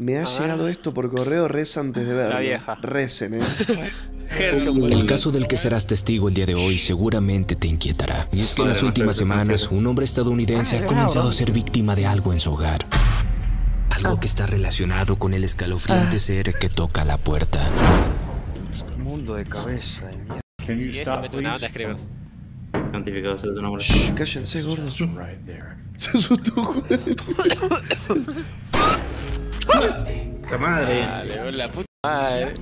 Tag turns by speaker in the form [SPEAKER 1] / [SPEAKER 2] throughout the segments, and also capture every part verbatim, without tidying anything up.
[SPEAKER 1] Me ha llegado esto por correo, reza antes de verlo.
[SPEAKER 2] La vieja.
[SPEAKER 1] Recen, eh.
[SPEAKER 3] El caso del que serás testigo el día de hoy seguramente te inquietará. Y es que en las últimas semanas, un hombre estadounidense ha comenzado a ser víctima de algo en su hogar. Algo que está relacionado con el escalofriante ser que toca la puerta.
[SPEAKER 4] Mundo de cabeza de mierda.
[SPEAKER 5] Can you
[SPEAKER 2] Y esto
[SPEAKER 5] stop,
[SPEAKER 2] mete una onda a
[SPEAKER 5] please?
[SPEAKER 2] escribir.
[SPEAKER 6] Santificado sea tu nombre.
[SPEAKER 1] Shh, cállense, gordo.
[SPEAKER 5] Right there.
[SPEAKER 1] Se asustó, Juan.
[SPEAKER 6] ¡La madre!
[SPEAKER 2] Dale, la puta madre.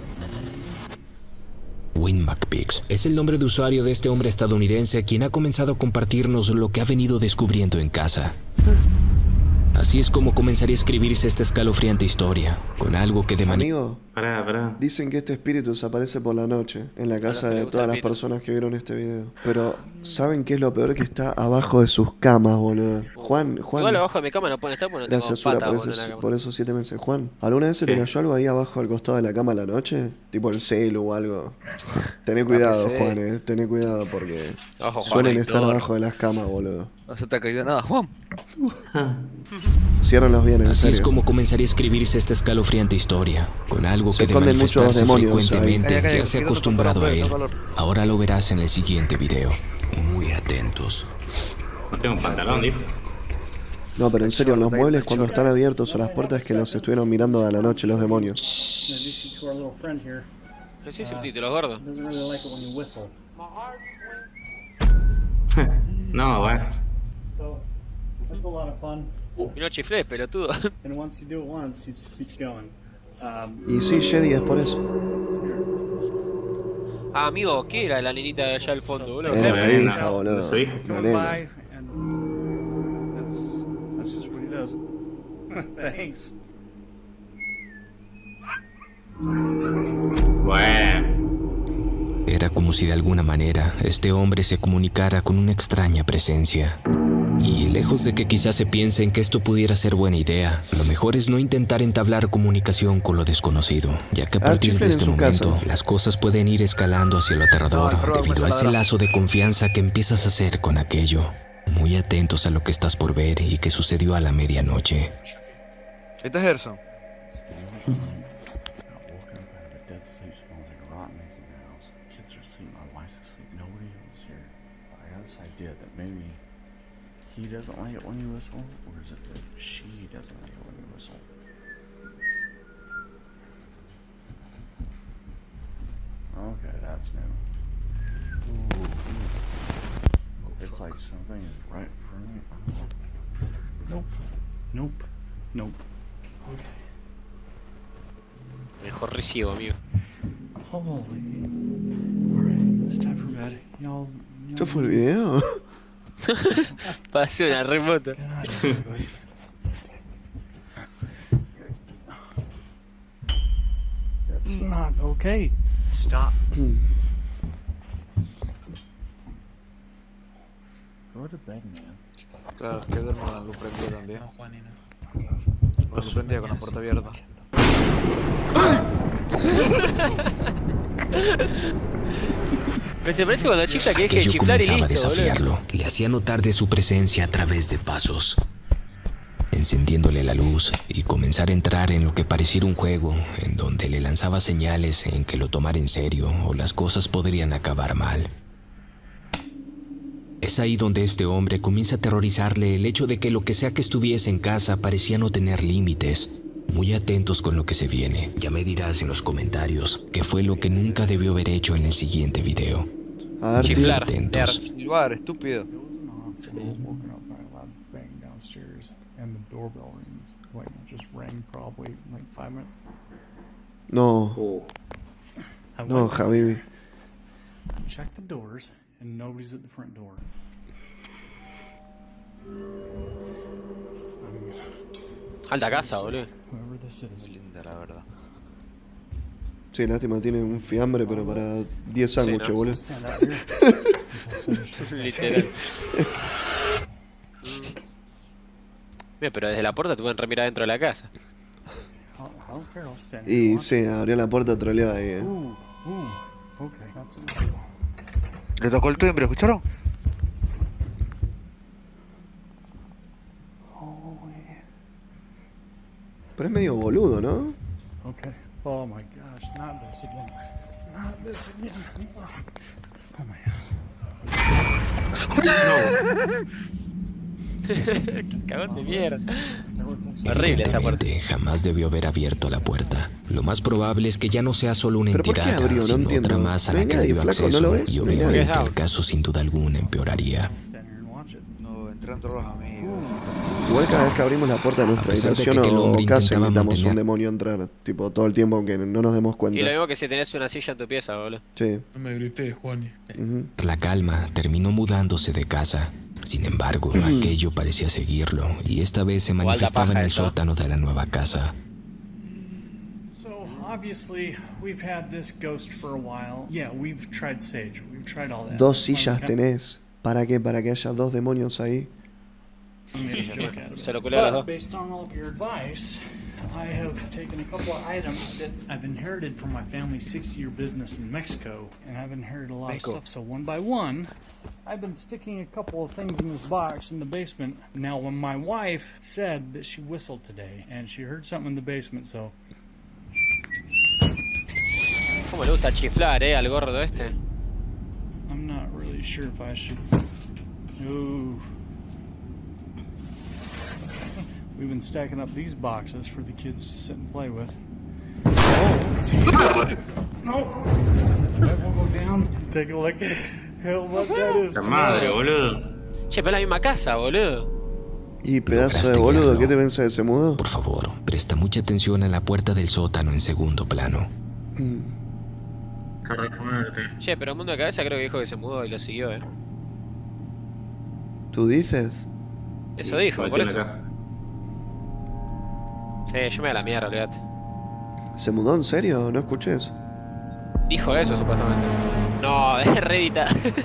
[SPEAKER 3] Win McPix es el nombre de usuario de este hombre estadounidense quien ha comenzado a compartirnos lo que ha venido descubriendo en casa. Así es como comenzaría a escribirse esta escalofriante historia, con algo que de manera...
[SPEAKER 1] Amigo,
[SPEAKER 6] Pará, pará.
[SPEAKER 1] dicen que este espíritu se aparece por la noche en la casa
[SPEAKER 2] Bueno,
[SPEAKER 1] de
[SPEAKER 2] me gusta
[SPEAKER 1] todas
[SPEAKER 2] el
[SPEAKER 1] las
[SPEAKER 2] espíritu.
[SPEAKER 1] personas que vieron este video. Pero, ¿saben qué es lo peor? Que está abajo de sus camas, boludo. Juan, Juan.
[SPEAKER 2] Igual abajo de mi cama no pueden estar porque no
[SPEAKER 1] Gracias,
[SPEAKER 2] tengo
[SPEAKER 1] Sura,
[SPEAKER 2] patas,
[SPEAKER 1] por,
[SPEAKER 2] boludo, en la
[SPEAKER 1] esos,
[SPEAKER 2] cama.
[SPEAKER 1] por esos siete meses. Juan, ¿alguna vez se te
[SPEAKER 6] ¿Qué?
[SPEAKER 1] cayó algo ahí abajo al costado de la cama a la noche? Tipo el celu o algo. Tené cuidado,
[SPEAKER 4] sí.
[SPEAKER 1] Juan, eh. Tené cuidado porque
[SPEAKER 2] Ojo, Juan,
[SPEAKER 1] suelen
[SPEAKER 2] hay
[SPEAKER 1] estar
[SPEAKER 2] todo.
[SPEAKER 1] abajo de las camas, boludo.
[SPEAKER 4] No se te ha caído nada, Juan.
[SPEAKER 1] Ciérrenlos bien, en
[SPEAKER 3] Así
[SPEAKER 1] serio.
[SPEAKER 3] es como comenzaría a escribirse esta escalofriante historia, con algo
[SPEAKER 1] Se
[SPEAKER 3] que de
[SPEAKER 1] esconden muchos
[SPEAKER 3] manifestarse
[SPEAKER 1] demonios ahí.
[SPEAKER 3] frecuentemente
[SPEAKER 4] Calla, calla,
[SPEAKER 3] ya se ha
[SPEAKER 4] quítate tu
[SPEAKER 3] acostumbrado a
[SPEAKER 4] pantalón,
[SPEAKER 3] él.
[SPEAKER 4] no calor.
[SPEAKER 3] Ahora lo verás en el siguiente video. Muy atentos.
[SPEAKER 6] No tengo un pantalón, tío.
[SPEAKER 1] No, pero en serio, los
[SPEAKER 4] Está
[SPEAKER 1] muebles
[SPEAKER 4] hecho.
[SPEAKER 1] cuando están abiertos o las puertas que los estuvieron mirando a la noche los demonios.
[SPEAKER 5] Introduce you to our little friend here.
[SPEAKER 2] Pero sí, subtítulos, gordo.
[SPEAKER 5] Doesn't really like it when you whistle.
[SPEAKER 6] No, bueno.
[SPEAKER 5] So, that's a lot of fun.
[SPEAKER 2] Y no chiflés, pelotudo.
[SPEAKER 5] And once you do it once, you just keep going. Um,
[SPEAKER 1] Y sí, Jedi es por eso.
[SPEAKER 2] Ah, amigo, ¿qué era la nenita de allá al fondo, boludo?
[SPEAKER 1] Era
[SPEAKER 6] Una
[SPEAKER 1] mi
[SPEAKER 6] nena.
[SPEAKER 1] hija, boludo.
[SPEAKER 6] Su hija.
[SPEAKER 1] Una
[SPEAKER 5] come
[SPEAKER 1] nena.
[SPEAKER 5] by, and that's, that's just what he does. Thanks.
[SPEAKER 6] Bueno.
[SPEAKER 3] Era como si de alguna manera este hombre se comunicara con una extraña presencia. Y lejos de que quizás se piensen que esto pudiera ser buena idea, lo mejor es no intentar entablar comunicación con lo desconocido, ya que a
[SPEAKER 1] Ah,
[SPEAKER 3] partir de
[SPEAKER 1] chiflen en
[SPEAKER 3] este
[SPEAKER 1] su
[SPEAKER 3] momento
[SPEAKER 1] casa.
[SPEAKER 3] las cosas pueden ir escalando hacia lo aterrador
[SPEAKER 4] No, el perro
[SPEAKER 3] debido
[SPEAKER 4] me
[SPEAKER 3] a ese
[SPEAKER 4] ladra.
[SPEAKER 3] lazo de confianza que empiezas a hacer con aquello. Muy atentos a lo que estás por ver y que sucedió a la medianoche.
[SPEAKER 4] Este es Gerson.
[SPEAKER 5] Woken up out of a dead sleep, smells like rotten eggs in the house. Kids are asleep, my wife's asleep, nobody else here. I got this idea that maybe he doesn't like it when you whistle, or is it that she doesn't like it when you whistle? Okay, that's new. Ooh, ooh. It's like something is right in front of me. Nope. Nope. Nope. Okay.
[SPEAKER 2] Mejor recibo, amigo.
[SPEAKER 5] Holy. Alright, it's time for bed. Y'all.
[SPEAKER 1] ¿Esto fue el video?
[SPEAKER 2] Pasé una remota.
[SPEAKER 5] Good night, everybody. That's not okay. Stop. Go to bed, man.
[SPEAKER 4] Claro, que duermo con la luz prendida también. Con la luz prendida con la puerta abierta.
[SPEAKER 2] Pero se parece cuando la chica que deje de
[SPEAKER 3] Aquello
[SPEAKER 2] chiflar y
[SPEAKER 3] comenzaba a
[SPEAKER 2] listo, boludo.
[SPEAKER 3] desafiarlo. Le hacía notar de su presencia a través de pasos, encendiéndole la luz y comenzar a entrar en lo que pareciera un juego, en donde le lanzaba señales en que lo tomara en serio o las cosas podrían acabar mal. Es ahí donde este hombre comienza a aterrorizarle el hecho de que lo que sea que estuviese en casa parecía no tener límites. Muy atentos con lo que se viene. Ya me dirás en los comentarios qué fue lo que nunca debió haber hecho en el siguiente video.
[SPEAKER 1] A ver, tío.
[SPEAKER 2] Chiflar.
[SPEAKER 3] Atentos.
[SPEAKER 4] Silbar, estúpido.
[SPEAKER 5] It was an off, and I was woken up by a loud bang downstairs, and the doorbell rings. Like, it just rang probably like five minutes.
[SPEAKER 1] No,
[SPEAKER 6] Uh.
[SPEAKER 5] I
[SPEAKER 1] no,
[SPEAKER 5] went,
[SPEAKER 1] Javi.
[SPEAKER 5] checked the doors, and nobody's at the front door.
[SPEAKER 2] Alta casa, boludo.
[SPEAKER 5] Whoever this is,
[SPEAKER 4] Muy linda, la verdad.
[SPEAKER 1] Sí, lástima, tiene un fiambre, pero para diez sándwiches,
[SPEAKER 2] ¿no?
[SPEAKER 1] boludo.
[SPEAKER 5] stand out here. Until finished.
[SPEAKER 2] Literal. Mira, pero desde la puerta te pueden remirar dentro de la casa.
[SPEAKER 5] I don't- I don't care, I'll stand here
[SPEAKER 1] Y
[SPEAKER 5] and watch.
[SPEAKER 1] sí, abrió la puerta, troleó ahí, eh.
[SPEAKER 5] Ooh, ooh, okay, that's it.
[SPEAKER 4] Le tocó el timbre, ¿escucharon?
[SPEAKER 5] Holy.
[SPEAKER 1] Pero es medio boludo, ¿no?
[SPEAKER 5] Okay. Oh my gosh, not this again. Not this again. Oh my god.
[SPEAKER 2] Cagón de mierda. Horrible esa puerta.
[SPEAKER 3] Evidentemente, jamás debió haber abierto la puerta. Lo más probable es que ya no sea solo una
[SPEAKER 1] ¿Pero por qué
[SPEAKER 3] entidad,
[SPEAKER 1] abrió? No
[SPEAKER 3] sino
[SPEAKER 1] entiendo.
[SPEAKER 3] otra más a
[SPEAKER 1] No
[SPEAKER 3] la
[SPEAKER 1] hay
[SPEAKER 3] que le
[SPEAKER 1] nadie,
[SPEAKER 3] dio
[SPEAKER 1] flaco,
[SPEAKER 3] acceso.
[SPEAKER 1] ¿no lo ves?
[SPEAKER 3] Y
[SPEAKER 1] No hay
[SPEAKER 3] obviamente
[SPEAKER 2] nadie.
[SPEAKER 3] el caso sin duda alguna empeoraría.
[SPEAKER 5] Stand here and watch it.
[SPEAKER 4] No, entran todos los amigos.
[SPEAKER 1] Igual cada vez que abrimos la puerta de nuestra
[SPEAKER 3] A pesar de que
[SPEAKER 1] habitación
[SPEAKER 3] aquel
[SPEAKER 1] o
[SPEAKER 3] hombre
[SPEAKER 1] casa
[SPEAKER 3] intentaba
[SPEAKER 1] invitamos a un
[SPEAKER 3] mantener-
[SPEAKER 1] demonio a entrar. Tipo, todo el tiempo aunque no nos demos
[SPEAKER 2] Y
[SPEAKER 1] cuenta.
[SPEAKER 2] lo mismo que si tenés una silla en tu pieza, boludo.
[SPEAKER 1] Sí.
[SPEAKER 7] No me grité, Juani.
[SPEAKER 1] Ujú.
[SPEAKER 3] La calma terminó mudándose de casa. Sin embargo, aquello parecía seguirlo, y esta vez se
[SPEAKER 2] Igual da
[SPEAKER 3] manifestaba en
[SPEAKER 2] paja
[SPEAKER 3] el
[SPEAKER 2] eso.
[SPEAKER 3] sótano de la nueva casa.
[SPEAKER 5] So obviously we've had this ghost for a while. Yeah, we've tried sage. We've tried all that.
[SPEAKER 1] Dos sillas tenés. ¿Para qué? ¿Para que haya dos demonios ahí?
[SPEAKER 2] Se lo culé a los
[SPEAKER 5] But
[SPEAKER 2] dos.
[SPEAKER 5] based on all of your advice, I have taken a couple of items that I've inherited from my family's sixty-year business in Mexico, and I've inherited a lot
[SPEAKER 4] Mexico.
[SPEAKER 5] of stuff. So one by one, I've been sticking a couple of things in this box in the basement. Now, when my wife said that she whistled today, and she heard something in the basement, so
[SPEAKER 2] ¿Cómo le gusta chiflar, eh, al gordo este?
[SPEAKER 5] I'm not really sure if I should. Ooh. We've been stacking up these boxes for the kids to sit and play with. Oh! No! We'll go down, take a look. Hell, what that is.
[SPEAKER 6] La madre, boludo.
[SPEAKER 2] Che, pero es la misma casa, boludo.
[SPEAKER 1] Y pedazo de
[SPEAKER 3] ¿Lograste
[SPEAKER 1] boludo,
[SPEAKER 3] verlo?
[SPEAKER 1] ¿qué te pensás que se mudó?
[SPEAKER 3] Por favor, presta mucha atención a la puerta del sótano en segundo plano.
[SPEAKER 6] Carajo, muerte.
[SPEAKER 2] Che, pero Mundo de Cabeza creo que dijo que se mudó y lo siguió, eh.
[SPEAKER 1] ¿Tú dices?
[SPEAKER 2] Eso dijo, por eso.
[SPEAKER 6] Acá.
[SPEAKER 2] Sí, yo me da la mierda, olvídate.
[SPEAKER 1] ¿Se mudó en serio? No escuché eso.
[SPEAKER 2] Dijo eso, supuestamente. No, es redita.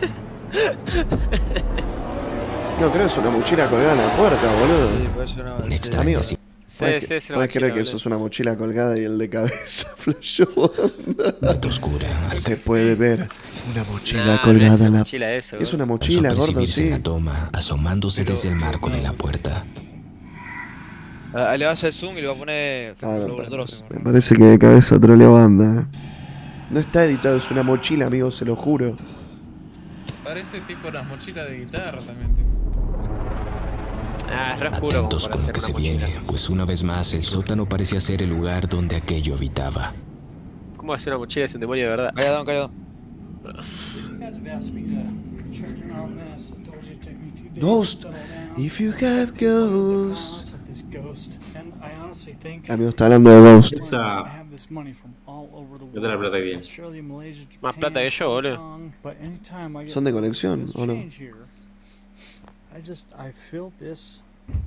[SPEAKER 1] No, creo que es una mochila colgada en la puerta, boludo.
[SPEAKER 4] Sí, puede ser una.
[SPEAKER 3] Un
[SPEAKER 4] sí.
[SPEAKER 3] extraño
[SPEAKER 1] amigo.
[SPEAKER 3] si-
[SPEAKER 2] Sí,
[SPEAKER 1] Puedes,
[SPEAKER 2] sí, es una
[SPEAKER 1] puedes creer
[SPEAKER 2] mochila,
[SPEAKER 1] que
[SPEAKER 2] boludo.
[SPEAKER 1] eso es una mochila colgada y el de cabeza flashó.
[SPEAKER 3] Mente oscura. Al
[SPEAKER 1] Se puede ver una mochila
[SPEAKER 2] Nah, no
[SPEAKER 1] colgada
[SPEAKER 2] es
[SPEAKER 1] en
[SPEAKER 2] una
[SPEAKER 1] la...
[SPEAKER 2] mochila eso,
[SPEAKER 1] Es
[SPEAKER 2] boludo.
[SPEAKER 1] una
[SPEAKER 3] alcanzó a
[SPEAKER 1] mochila, gordo,
[SPEAKER 3] percibirse en
[SPEAKER 1] sí.
[SPEAKER 3] la toma, asomándose desde el marco de la puerta.
[SPEAKER 4] Ah, le va a hacer zoom y le va a poner
[SPEAKER 1] Ah, me,
[SPEAKER 4] Flower Dross.
[SPEAKER 1] me parece que de cabeza trolea banda. eh. No está editado, es una mochila, amigo, se lo juro.
[SPEAKER 7] Parece tipo las mochilas de guitarra también, tipo.
[SPEAKER 2] Ah, es re oscuro como
[SPEAKER 3] Atentos
[SPEAKER 2] para
[SPEAKER 3] con lo
[SPEAKER 2] hacer
[SPEAKER 3] que
[SPEAKER 2] una
[SPEAKER 3] se
[SPEAKER 2] mochila.
[SPEAKER 3] viene, pues una vez más el sótano parecía ser el lugar donde aquello habitaba.
[SPEAKER 2] ¿Cómo hacer una mochila es un demonio de verdad?
[SPEAKER 4] Calladón, calladón.
[SPEAKER 5] You guys have asked me to check in on this. I told you it'd take me a few days
[SPEAKER 1] Ghost.
[SPEAKER 5] to settle down.
[SPEAKER 1] If you have ghosts.
[SPEAKER 5] Of this ghost, and I honestly think
[SPEAKER 1] Amigo, está hablando de Ghost.
[SPEAKER 6] Esa.
[SPEAKER 5] I have this money from all over the
[SPEAKER 6] Yo te la plata que
[SPEAKER 5] world.
[SPEAKER 6] tiene.
[SPEAKER 5] Australia, Malaysia, Japan,
[SPEAKER 2] Más plata que yo, boludo.
[SPEAKER 5] Hong Kong, but anytime I get
[SPEAKER 1] ¿Son de colección
[SPEAKER 5] this
[SPEAKER 1] o no?
[SPEAKER 5] change here, I just I feel this.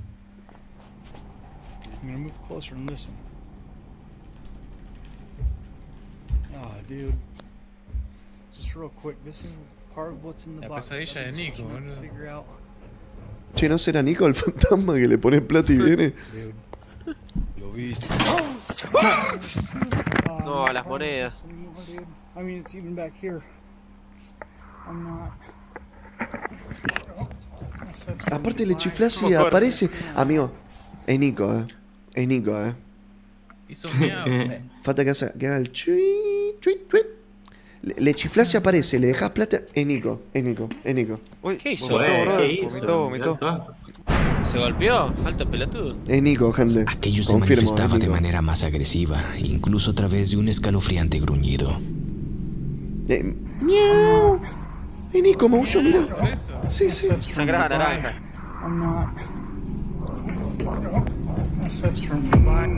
[SPEAKER 5] I'm gonna move closer and listen. Ah, dude. Just real quick, this is part of what's in the
[SPEAKER 7] La
[SPEAKER 5] box.
[SPEAKER 7] pesadilla de Nico,
[SPEAKER 5] I'm trying to
[SPEAKER 7] boludo.
[SPEAKER 5] figure out.
[SPEAKER 1] Che, ¿no será Nico el fantasma que le pone plata y viene?
[SPEAKER 5] Dude.
[SPEAKER 4] Lo viste.
[SPEAKER 5] Uh,
[SPEAKER 2] No,
[SPEAKER 5] I'm
[SPEAKER 2] las
[SPEAKER 5] not part of
[SPEAKER 2] monedas.
[SPEAKER 5] this anymore, dude. I mean, it's even back here. I'm not.
[SPEAKER 1] Aparte le chiflás y
[SPEAKER 2] ¿Cómo corre?
[SPEAKER 1] aparece. Amigo, es Nico, eh. Es Nico, eh.
[SPEAKER 7] Hizo un miau.
[SPEAKER 1] Falta que haga, que haga el chui, chui, chui. Le, le chiflás y aparece, le dejás plata. Es Nico, es Nico, es Nico.
[SPEAKER 4] Uy,
[SPEAKER 2] ¿Qué hizo?
[SPEAKER 4] vomitó,
[SPEAKER 6] Güey,
[SPEAKER 4] brother.
[SPEAKER 6] ¿qué hizo?
[SPEAKER 4] Vomitó, vomitó.
[SPEAKER 2] ¿Se golpeó? Alto pelotudo.
[SPEAKER 1] Es Nico, gente.
[SPEAKER 3] Aquello se
[SPEAKER 1] Confirmo,
[SPEAKER 3] manifestaba
[SPEAKER 1] es
[SPEAKER 3] de
[SPEAKER 1] Nico.
[SPEAKER 3] manera más agresiva, incluso a través de un escalofriante gruñido.
[SPEAKER 1] Eh, miau. Es Nico, maulló, mira.
[SPEAKER 7] Por eso.
[SPEAKER 1] Sí, sí.
[SPEAKER 2] Sangraba naranja.
[SPEAKER 5] I'm not. That's from Dubai.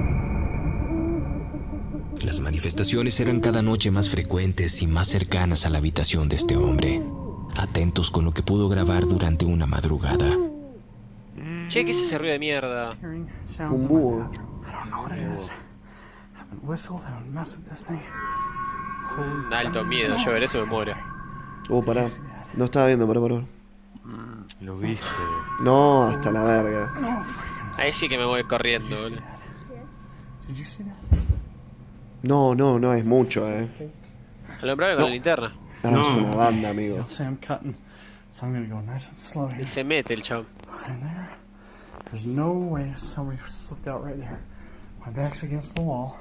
[SPEAKER 3] Las manifestaciones eran cada noche más frecuentes y más cercanas a la habitación de este hombre. Atentos con lo que pudo grabar durante una madrugada.
[SPEAKER 2] Che, ¿qué es ese ruido de mierda?
[SPEAKER 5] Hearing sounds
[SPEAKER 1] Un
[SPEAKER 5] in my
[SPEAKER 1] búho.
[SPEAKER 5] bathroom. I don't know what it is. I haven't whistled. I haven't messed with this thing. Holy
[SPEAKER 2] Un alto miedo, yo ver eso me muero.
[SPEAKER 1] Oh, pará. No estaba viendo, pará, pará.
[SPEAKER 4] Lo viste.
[SPEAKER 1] No, hasta la verga.
[SPEAKER 2] Ahí sí que me voy corriendo, boludo.
[SPEAKER 5] Did you see that?
[SPEAKER 1] No, no, no, es mucho, eh.
[SPEAKER 2] Alumbrame con
[SPEAKER 1] No.
[SPEAKER 2] la linterna.
[SPEAKER 1] Ah,
[SPEAKER 6] No.
[SPEAKER 1] es una banda, amigo.
[SPEAKER 5] Say I'm cutting, so I'm gonna go nice and slow here.
[SPEAKER 2] Y se mete el chabón.
[SPEAKER 5] In there. There's no way somebody slipped out right there. My back's against the wall.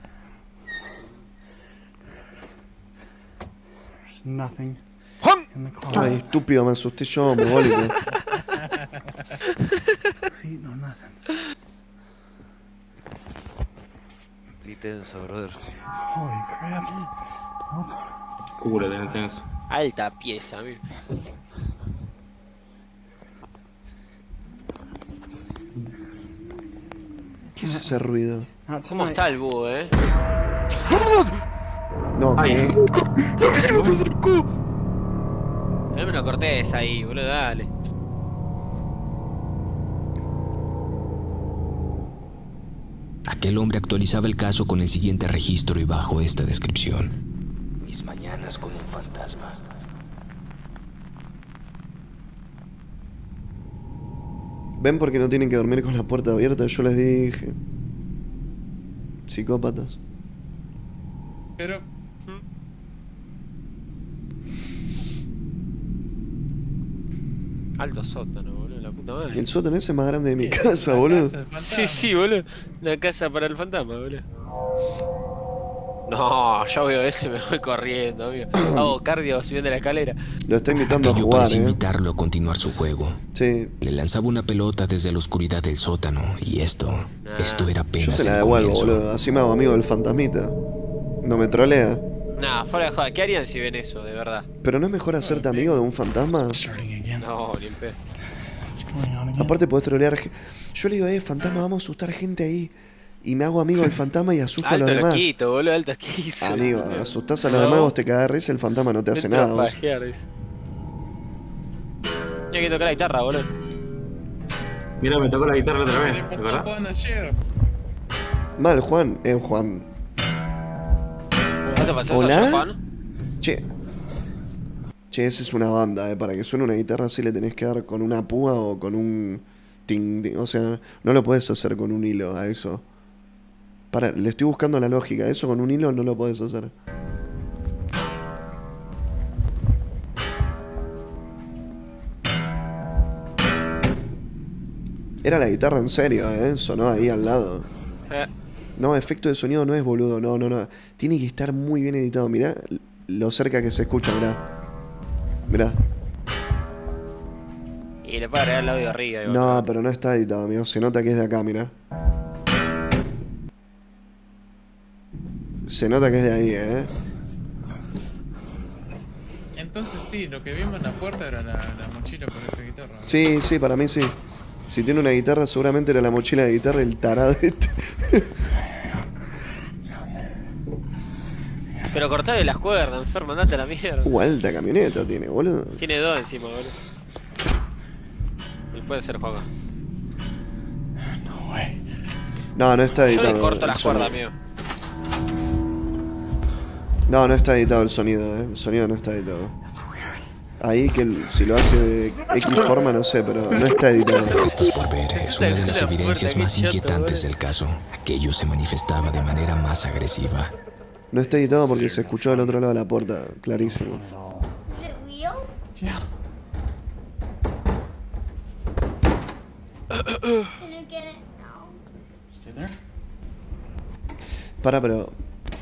[SPEAKER 5] There's nothing in the closet.
[SPEAKER 1] Ay, estúpido, me asusté yo, mogólico.
[SPEAKER 5] Feet, no nothing.
[SPEAKER 4] Qué tenso, brother.
[SPEAKER 5] Holy crap. Nope.
[SPEAKER 6] Cúbrete en el tenso.
[SPEAKER 2] Alta pieza, amigo.
[SPEAKER 1] ¿Qué es ese ruido?
[SPEAKER 5] Not
[SPEAKER 2] ¿Cómo
[SPEAKER 5] tonight.
[SPEAKER 2] está el búho, eh?
[SPEAKER 1] No, ¿qué?
[SPEAKER 2] Dame una corteza ahí, boludo, dale.
[SPEAKER 3] Aquel hombre actualizaba el caso con el siguiente registro y bajo esta descripción. Mis mañanas con un fantasma.
[SPEAKER 1] ¿Ven por qué no tienen que dormir con la puerta abierta? Yo les dije. Psicópatas.
[SPEAKER 7] Pero
[SPEAKER 2] Alto sótano, boludo, la puta madre.
[SPEAKER 1] El sótano ese es más grande de mi
[SPEAKER 7] ¿qué es
[SPEAKER 1] casa,
[SPEAKER 7] esa
[SPEAKER 1] boludo.
[SPEAKER 7] casa del fantasma?
[SPEAKER 2] Sí, sí, boludo. Una casa para el fantasma, boludo. No, yo veo eso y me voy corriendo, amigo. Hago cardio subiendo la escalera.
[SPEAKER 1] Lo está invitando a
[SPEAKER 3] Aquello
[SPEAKER 1] jugar,
[SPEAKER 3] parecía
[SPEAKER 1] eh.
[SPEAKER 3] invitarlo a continuar su juego.
[SPEAKER 1] Sí.
[SPEAKER 3] Le lanzaba una pelota desde la oscuridad del sótano y esto,
[SPEAKER 2] Ah.
[SPEAKER 3] esto era apenas
[SPEAKER 1] Yo se la
[SPEAKER 3] el
[SPEAKER 1] devuelvo,
[SPEAKER 3] comienzo.
[SPEAKER 1] boludo. Así me hago amigo del fantasmita. No me trolea.
[SPEAKER 2] Nah, fuera de joda, ¿qué harían si ven eso, de verdad?
[SPEAKER 1] Pero ¿no es mejor hacerte amigo de un fantasma?
[SPEAKER 5] Starting again.
[SPEAKER 2] No, ni en pedo.
[SPEAKER 5] What's going on again?
[SPEAKER 1] Aparte podés trolear. ge- Yo le digo, eh, fantasma, vamos a asustar gente ahí. Y me hago amigo del fantasma y asusto a los
[SPEAKER 2] Alto
[SPEAKER 1] demás.
[SPEAKER 2] loquito, boludo, alto quito.
[SPEAKER 1] Amigo, asustás a los demás, vos te cagás de risa, el fantasma no te hace nada. vos.
[SPEAKER 2] Hay que tocar la guitarra, boludo.
[SPEAKER 6] Mira, me tocó la guitarra otra
[SPEAKER 7] ¿Qué
[SPEAKER 6] vez,
[SPEAKER 7] le pasó a
[SPEAKER 6] ¿verdad?
[SPEAKER 7] Juan ayer?
[SPEAKER 1] Mal, Juan. Eh, Juan.
[SPEAKER 2] ¿No te pasó eso,
[SPEAKER 1] ¿Hola?
[SPEAKER 2] Juan?
[SPEAKER 1] Che. Che, esa es una banda, eh. Para que suene una guitarra así le tenés que dar con una púa o con un... ting, ting. O sea, no lo podés hacer con un hilo a eso. Para, le estoy buscando la lógica. Eso con un hilo no lo podés hacer. Era la guitarra en serio, eh. Sonó ahí al lado.
[SPEAKER 2] Eh,
[SPEAKER 1] No, efecto de sonido no es boludo, no, no, no. Tiene que estar muy bien editado, mirá lo cerca que se escucha, mirá. Mirá.
[SPEAKER 2] y le puede agregar el audio arriba. y
[SPEAKER 1] No,
[SPEAKER 2] boludo.
[SPEAKER 1] pero no está editado, amigo. Se nota que es de acá, mirá. Se nota que es de ahí, eh.
[SPEAKER 7] Entonces sí, lo que vimos en la puerta era la, la mochila con esta guitarra.
[SPEAKER 1] Sí, sí, para mí sí. Si tiene una guitarra, seguramente era la mochila de guitarra el tarado este.
[SPEAKER 2] Pero cortale las cuerdas, enfermo, andate a la mierda.
[SPEAKER 1] Uh, alta camioneta tiene, boludo.
[SPEAKER 2] Tiene dos encima, boludo. Y puede ser Juan.
[SPEAKER 5] No way.
[SPEAKER 1] No, no está
[SPEAKER 2] Yo
[SPEAKER 1] editado.
[SPEAKER 2] le corto
[SPEAKER 1] el
[SPEAKER 2] las
[SPEAKER 1] sonido.
[SPEAKER 2] cuerdas, amigo.
[SPEAKER 1] No, no está editado el sonido, eh. El sonido no está editado. Ahí que el- si lo hace de X forma, no sé, pero no está editado.
[SPEAKER 3] Lo que estás por ver es una de las
[SPEAKER 2] Una puerta,
[SPEAKER 3] evidencias
[SPEAKER 2] qué
[SPEAKER 3] más
[SPEAKER 2] chato,
[SPEAKER 3] inquietantes
[SPEAKER 2] boludo.
[SPEAKER 3] del caso. Aquello se manifestaba de manera más agresiva.
[SPEAKER 1] No está editado porque se escuchó del otro lado de la puerta, clarísimo.
[SPEAKER 8] Is it real?
[SPEAKER 5] Yeah.
[SPEAKER 8] Can you get it now?
[SPEAKER 5] Stay there.
[SPEAKER 1] Para, pero.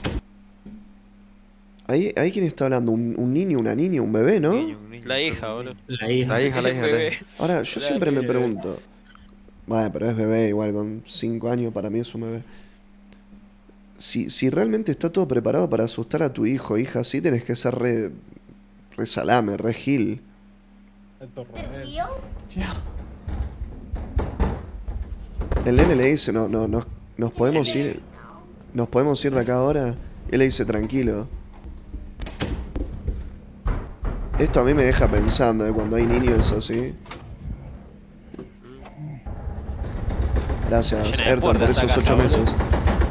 [SPEAKER 1] Ahí, ahí quién está hablando, un, un niño, una niña, un bebé, ¿no?
[SPEAKER 4] Niño, un niño,
[SPEAKER 2] La
[SPEAKER 4] un
[SPEAKER 2] hija,
[SPEAKER 4] niño.
[SPEAKER 2] boludo.
[SPEAKER 6] La hija.
[SPEAKER 4] La hija, la hija, la
[SPEAKER 2] Bebé.
[SPEAKER 4] hija.
[SPEAKER 1] Ahora, yo
[SPEAKER 2] La
[SPEAKER 1] siempre me
[SPEAKER 2] bebé.
[SPEAKER 1] pregunto. Bueno, pero es bebé, igual, con cinco años para mí es un bebé. Si, si realmente está todo preparado para asustar a tu hijo o hija, así tenés que ser re. re salame, re gil.
[SPEAKER 7] Alto
[SPEAKER 8] Is it
[SPEAKER 7] Ronel.
[SPEAKER 8] real?
[SPEAKER 5] Yeah.
[SPEAKER 1] El nene le dice, no, no, no, nos podemos ir. Nos podemos ir de acá ahora. Él le dice, tranquilo. Esto a mí me deja pensando, ¿eh? Cuando hay niños así. Gracias,
[SPEAKER 2] Llena de
[SPEAKER 1] Ayrton, por
[SPEAKER 2] puertas
[SPEAKER 1] esos
[SPEAKER 2] esa
[SPEAKER 1] ocho
[SPEAKER 2] casa,
[SPEAKER 1] meses.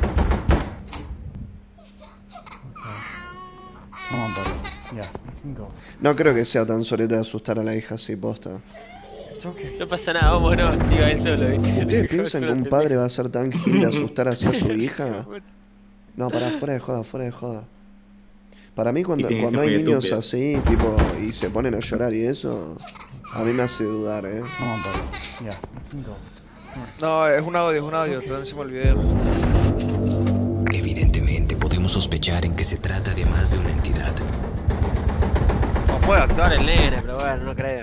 [SPEAKER 5] Come on, buddy. Yeah, you can go.
[SPEAKER 1] No creo que sea tan soleta de asustar a la hija así, posta.
[SPEAKER 5] It's okay.
[SPEAKER 2] No pasa nada, vámonos, siga él solo, ¿viste?
[SPEAKER 1] ¿Ustedes piensan que un padre va a ser tan gil de asustar así a su hija? No, pará, fuera de joda, fuera de joda. Para mí cuando,
[SPEAKER 6] Y tiene que
[SPEAKER 1] cuando
[SPEAKER 6] ser
[SPEAKER 1] hay
[SPEAKER 6] muy
[SPEAKER 1] niños
[SPEAKER 6] estúpido.
[SPEAKER 1] así, tipo, y se ponen a llorar y eso, a mí me hace dudar, ¿eh?
[SPEAKER 5] Come on, buddy. Yeah, you can go.
[SPEAKER 4] No, es un audio, es un audio, está encima del video.
[SPEAKER 3] sospechar en que se trata de más de una entidad.
[SPEAKER 2] O puede actuar el nene, pero bueno, no creo.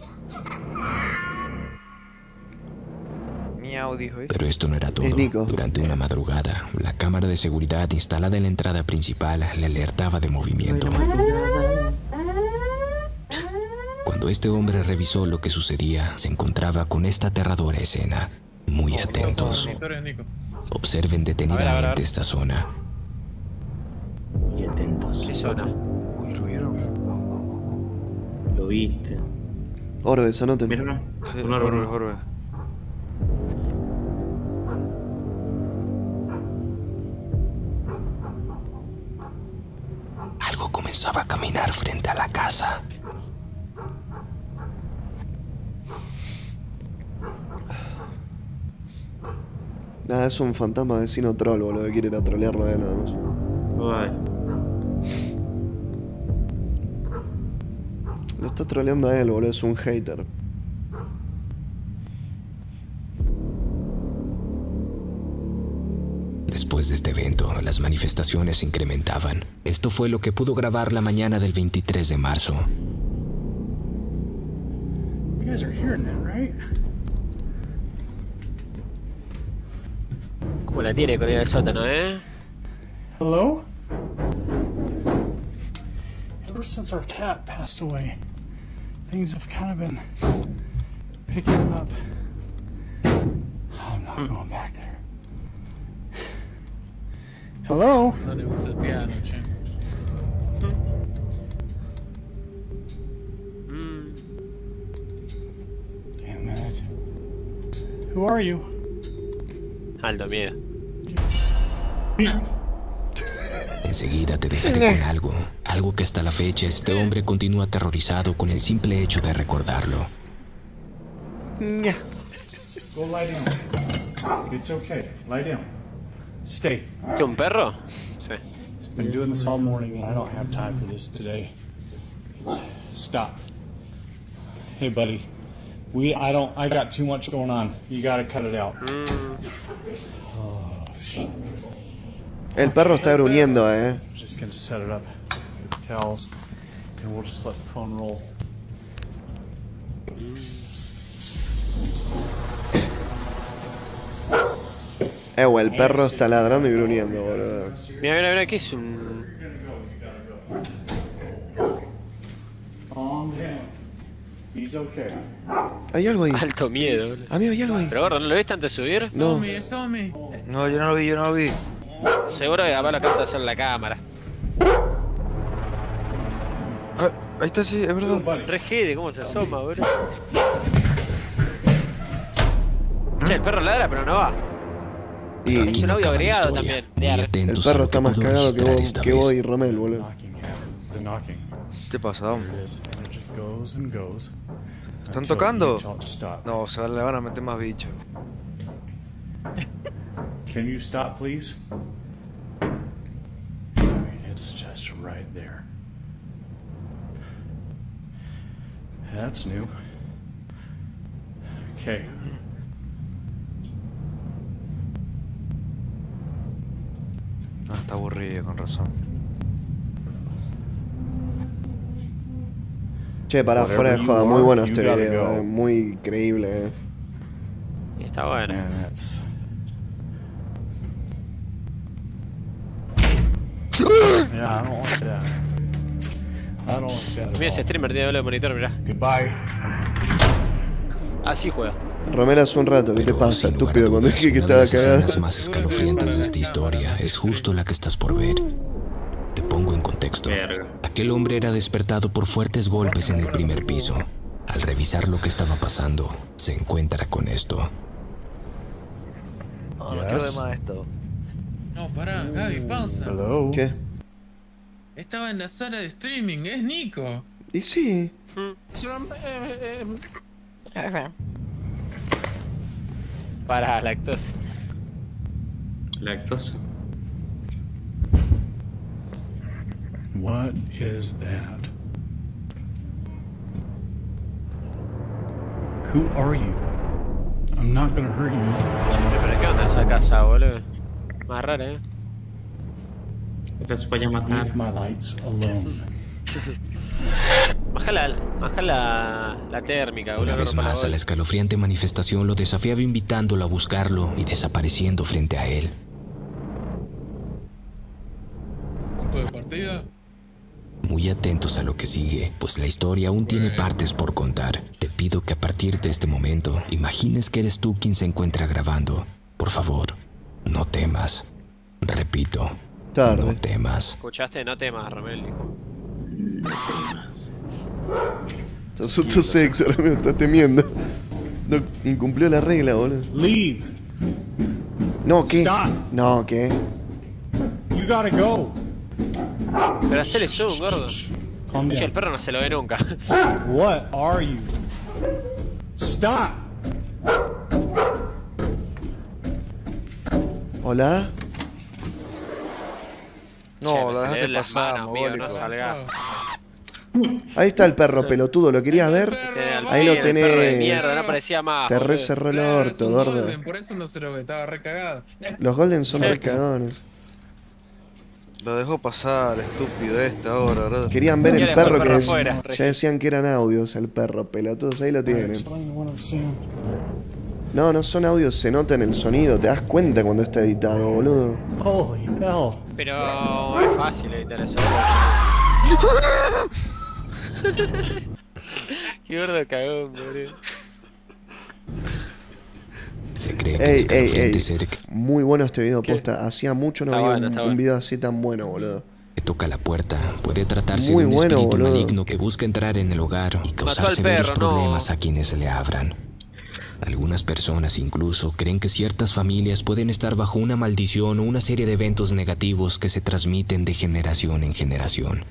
[SPEAKER 4] Miau, dijo eso.
[SPEAKER 3] Pero esto no era todo.
[SPEAKER 1] Es Nico.
[SPEAKER 3] Durante una madrugada, la cámara de seguridad instalada en la entrada principal le alertaba de movimiento. Cuando este hombre revisó lo que sucedía, se encontraba con esta aterradora escena. Muy atentos.
[SPEAKER 7] Monitor es Nico.
[SPEAKER 3] Observen
[SPEAKER 2] A ver, a ver, a
[SPEAKER 3] detenidamente
[SPEAKER 2] ver.
[SPEAKER 3] esta zona.
[SPEAKER 6] Y atentos.
[SPEAKER 2] ¿Qué zona?
[SPEAKER 4] Uy, lo vieron.
[SPEAKER 6] Lo viste.
[SPEAKER 1] Orbes, anoten.
[SPEAKER 6] Mira, no.
[SPEAKER 4] Sí,
[SPEAKER 6] Un
[SPEAKER 4] Orbe,
[SPEAKER 6] árbol.
[SPEAKER 4] Orbe.
[SPEAKER 3] Algo comenzaba a caminar frente a la casa.
[SPEAKER 1] Nada, es un fantasma vecino troll, boludo, que quiere ir a trolearlo a él nada más.
[SPEAKER 6] Ay.
[SPEAKER 1] Lo está troleando a él, boludo, es un hater.
[SPEAKER 3] Después de este evento, las manifestaciones se incrementaban. Esto fue lo que pudo grabar la mañana del veintitrés de marzo.
[SPEAKER 5] You guys are hearing that, right?
[SPEAKER 2] Como la tiene con ir al sótano, ¿eh?
[SPEAKER 5] Hello? Ever since our cat passed away, things have kind of been picking up. I'm not going back there. Hello?
[SPEAKER 7] No le gusta el piano, che.
[SPEAKER 2] Mm.
[SPEAKER 5] Damn it. Who are you?
[SPEAKER 2] Alto miedo.
[SPEAKER 3] Enseguida te dejaré con algo. Algo que hasta la fecha este hombre continúa aterrorizado con el simple hecho de recordarlo.
[SPEAKER 5] Go lie down. It's okay. Lie down. Stay.
[SPEAKER 2] ¿Es un perro? Sí.
[SPEAKER 5] Been doing this all morning and I don't have time for this today. Stop. Hey buddy. We I don't I got too much going on. You gotta cut it out. Oh shit.
[SPEAKER 1] El perro está gruñendo, eh.
[SPEAKER 5] Just gonna set it up with towels and we'll just let the phone roll.
[SPEAKER 1] Eh, güey, el perro está ladrando y gruñendo, boludo.
[SPEAKER 2] Mira, mira, mira, ¿qué es un...?
[SPEAKER 5] Calm down. He's okay.
[SPEAKER 1] Hay algo ahí.
[SPEAKER 2] Alto miedo, boludo.
[SPEAKER 1] Amigo, hay algo ahí.
[SPEAKER 2] Pero gordo, ¿no lo viste antes de subir?
[SPEAKER 1] No.
[SPEAKER 7] Tommy, es Tommy.
[SPEAKER 4] No, yo no lo vi, yo no lo vi.
[SPEAKER 2] Seguro que capaz lo capta hacer la cámara.
[SPEAKER 4] Ah, ahí está, sí, es verdad.
[SPEAKER 2] Re jede, ¿cómo se asoma, boludo? Che, el perro ladra, pero no va.
[SPEAKER 1] Y
[SPEAKER 2] Es un
[SPEAKER 3] no
[SPEAKER 2] audio
[SPEAKER 3] acaba la
[SPEAKER 2] agregado
[SPEAKER 3] historia.
[SPEAKER 2] también.
[SPEAKER 3] Muy
[SPEAKER 2] Mira,
[SPEAKER 1] el
[SPEAKER 3] atentos a
[SPEAKER 1] perro
[SPEAKER 3] lo
[SPEAKER 1] está
[SPEAKER 3] que
[SPEAKER 1] más
[SPEAKER 3] pudo
[SPEAKER 1] cagado que
[SPEAKER 3] registrar
[SPEAKER 1] vos,
[SPEAKER 3] esta
[SPEAKER 1] que
[SPEAKER 3] vez.
[SPEAKER 1] vos y Romel, boludo.
[SPEAKER 5] Knocking, the knocking.
[SPEAKER 4] ¿Qué pasa, hombre?
[SPEAKER 5] It is, and it just goes and goes.
[SPEAKER 4] ¿Están
[SPEAKER 5] until
[SPEAKER 4] tocando?
[SPEAKER 5] you tell it to stop.
[SPEAKER 4] No, se le van a meter más bichos.
[SPEAKER 5] Can you stop, please? I mean, it's just right there. That's new. Okay.
[SPEAKER 4] Ah, está aburrido, con razón.
[SPEAKER 1] Che, pará,
[SPEAKER 5] Whatever
[SPEAKER 1] fuera de
[SPEAKER 5] you
[SPEAKER 1] joda,
[SPEAKER 5] are,
[SPEAKER 1] muy bueno
[SPEAKER 5] you
[SPEAKER 1] este
[SPEAKER 5] gotta
[SPEAKER 1] video,
[SPEAKER 5] go.
[SPEAKER 1] eh, muy creíble, eh.
[SPEAKER 2] y está bueno.
[SPEAKER 5] And that's. Yeah, I don't like that. I don't like that.
[SPEAKER 2] Mira
[SPEAKER 5] At
[SPEAKER 2] ese
[SPEAKER 5] all.
[SPEAKER 2] streamer, tiene doble de monitor, mirá.
[SPEAKER 5] Goodbye.
[SPEAKER 2] Así juega.
[SPEAKER 1] Romel, hace un rato, ¿qué te
[SPEAKER 3] Pero,
[SPEAKER 1] pasa,
[SPEAKER 3] sin lugar a
[SPEAKER 1] estúpido? Cuando
[SPEAKER 3] dudas,
[SPEAKER 1] dije que
[SPEAKER 3] una de
[SPEAKER 1] estaba
[SPEAKER 3] las escenas
[SPEAKER 1] cagado.
[SPEAKER 3] más escalofriantes de esta historia es justo la que estás por ver. Te pongo en contexto.
[SPEAKER 6] Verga.
[SPEAKER 3] Aquel hombre era despertado por fuertes golpes en el primer piso. Al revisar lo que estaba pasando, se encuentra con esto.
[SPEAKER 4] No, no quiero ver más esto.
[SPEAKER 7] No, pará, Gaby, pausa.
[SPEAKER 5] Hello.
[SPEAKER 1] ¿Qué?
[SPEAKER 7] Estaba en la sala de streaming, es Nico.
[SPEAKER 1] Y sí.
[SPEAKER 2] Para lactosa.
[SPEAKER 6] Lactosa.
[SPEAKER 5] What is that? Who are you? I'm not gonna hurt you.
[SPEAKER 2] Pero ¿qué onda esa casa, boludo? Más rara, eh.
[SPEAKER 6] Los voy a matar.
[SPEAKER 5] Leave my lights alone.
[SPEAKER 2] Baja la, baja la, la térmica, boludo.
[SPEAKER 3] Una vez
[SPEAKER 2] rompa la
[SPEAKER 3] más, a la
[SPEAKER 2] bola.
[SPEAKER 3] escalofriante manifestación lo desafiaba invitándolo a buscarlo y desapareciendo frente a él.
[SPEAKER 7] Punto de partida.
[SPEAKER 3] Muy atentos a lo que sigue, pues la historia aún tiene partes por contar. Te pido que a partir de este momento imagines que eres tú quien se encuentra grabando. Por favor, no temas. Repito,
[SPEAKER 1] Tarde.
[SPEAKER 3] no temas.
[SPEAKER 2] ¿Escuchaste? No temas, Romel, dijo.
[SPEAKER 6] No temas.
[SPEAKER 1] Te asustó Héctor, me está temiendo. No, incumplió la regla, boludo.
[SPEAKER 5] Leave.
[SPEAKER 1] No, ¿qué?
[SPEAKER 5] Stop.
[SPEAKER 1] No, ¿qué?
[SPEAKER 5] You gotta go.
[SPEAKER 2] Pero hacele zoom, gordo.
[SPEAKER 5] Calm
[SPEAKER 2] Che, el
[SPEAKER 5] down.
[SPEAKER 2] perro no se lo ve nunca.
[SPEAKER 5] What are you? Stop.
[SPEAKER 1] ¿Hola?
[SPEAKER 4] No,
[SPEAKER 2] Che,
[SPEAKER 4] la
[SPEAKER 2] se le
[SPEAKER 4] dejaste
[SPEAKER 2] ven las
[SPEAKER 4] pasar,
[SPEAKER 2] manos, amigo, no
[SPEAKER 4] mogólico.
[SPEAKER 2] salga.
[SPEAKER 1] Ahí está el perro pelotudo, ¿lo querías ver? Ahí lo
[SPEAKER 2] El perro de
[SPEAKER 1] tenés.
[SPEAKER 2] mierda, no aparecía más.
[SPEAKER 1] Te
[SPEAKER 2] boludo.
[SPEAKER 1] re cerró el
[SPEAKER 7] Claro, es
[SPEAKER 1] orto,
[SPEAKER 7] un
[SPEAKER 1] gordo.
[SPEAKER 7] golden, por eso no se lo ve, estaba re cagado.
[SPEAKER 1] Los golden son re cagones.
[SPEAKER 4] Lo dejó pasar, estúpido este ahora, ¿verdad?
[SPEAKER 1] Querían ver el
[SPEAKER 2] Quiere
[SPEAKER 1] perro
[SPEAKER 2] el perro
[SPEAKER 1] que es-
[SPEAKER 2] afuera.
[SPEAKER 1] ya decían que eran audios el perro, pelotudos, ahí lo tienen.
[SPEAKER 5] Explain what I'm seeing.
[SPEAKER 1] No, no son audios, se nota en el sonido, te das cuenta cuando está editado, boludo.
[SPEAKER 5] Holy hell.
[SPEAKER 2] Pero es fácil editar eso. Qué gordo cagón, boludo.
[SPEAKER 3] Se cree que el
[SPEAKER 1] Ey, ey,
[SPEAKER 3] escalofriante
[SPEAKER 1] ey.
[SPEAKER 3] ser
[SPEAKER 1] Muy bueno este video,
[SPEAKER 2] ¿Qué?
[SPEAKER 1] posta. Hacía mucho no
[SPEAKER 2] Está
[SPEAKER 1] había
[SPEAKER 2] bueno,
[SPEAKER 1] un,
[SPEAKER 2] está
[SPEAKER 1] un
[SPEAKER 2] bueno.
[SPEAKER 1] video así tan bueno, boludo.
[SPEAKER 3] que toca la puerta puede tratarse
[SPEAKER 1] Muy
[SPEAKER 3] de un
[SPEAKER 1] bueno,
[SPEAKER 3] espíritu
[SPEAKER 1] boludo.
[SPEAKER 3] maligno que busca entrar en el hogar y causar
[SPEAKER 2] al
[SPEAKER 3] severos
[SPEAKER 2] perro, no.
[SPEAKER 3] problemas a quienes se le abran. Algunas personas incluso creen que ciertas familias pueden estar bajo una maldición o una serie de eventos negativos que se transmiten de generación en generación.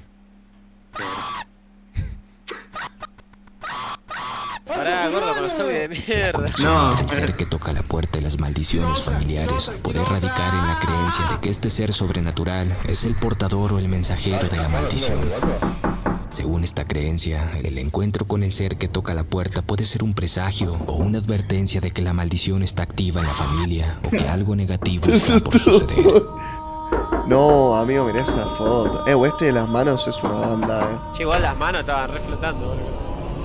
[SPEAKER 2] Pará, gordo, con los audios de mierda.
[SPEAKER 3] Conexión
[SPEAKER 6] No.
[SPEAKER 3] entre el ser que toca la puerta y las maldiciones familiares puede radicar en la creencia de que este ser sobrenatural es el portador o el mensajero de la maldición. Según esta creencia, el encuentro con el ser que toca la puerta puede ser un presagio o una advertencia de que la maldición está activa en la familia o que algo negativo está por suceder.
[SPEAKER 1] No, amigo, mirá esa foto. Eh, este de las manos es una banda, eh.
[SPEAKER 2] Che, igual las manos estaban re flotando, boludo.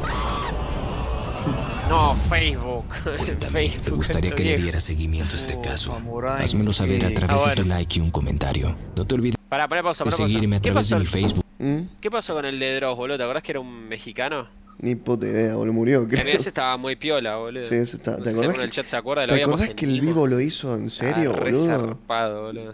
[SPEAKER 2] No, Facebook.
[SPEAKER 3] Cuéntame, ¿te gustaría
[SPEAKER 2] esto
[SPEAKER 3] que le
[SPEAKER 2] viejo.
[SPEAKER 3] diera seguimiento a este
[SPEAKER 4] Oh,
[SPEAKER 3] caso?
[SPEAKER 4] Samurai,
[SPEAKER 3] Házmelo saber a
[SPEAKER 4] ¿qué?
[SPEAKER 3] través
[SPEAKER 2] Ah,
[SPEAKER 3] de tu
[SPEAKER 2] bueno.
[SPEAKER 3] like y un comentario. No te olvides
[SPEAKER 2] Pará, pará, pausa,
[SPEAKER 3] de
[SPEAKER 2] pará, pausa.
[SPEAKER 3] seguirme a
[SPEAKER 2] ¿Qué
[SPEAKER 3] través de
[SPEAKER 2] pasó?
[SPEAKER 3] mi Facebook.
[SPEAKER 1] ¿Mm?
[SPEAKER 2] ¿Qué pasó con el de Dross, boludo? ¿Te acordás que era un mexicano?
[SPEAKER 1] Ni puta idea, boludo, murió,
[SPEAKER 2] En
[SPEAKER 1] creo.
[SPEAKER 2] ese estaba muy piola, boludo.
[SPEAKER 1] Sí, ese está-
[SPEAKER 2] No
[SPEAKER 1] ¿te
[SPEAKER 2] sé si
[SPEAKER 1] acordás
[SPEAKER 2] alguno en
[SPEAKER 1] que-
[SPEAKER 2] el chat se acuerda, lo
[SPEAKER 1] ¿Te
[SPEAKER 2] habíamos
[SPEAKER 1] acordás que el vivo lo hizo en serio,
[SPEAKER 2] re
[SPEAKER 1] boludo?
[SPEAKER 2] zarpado, boludo.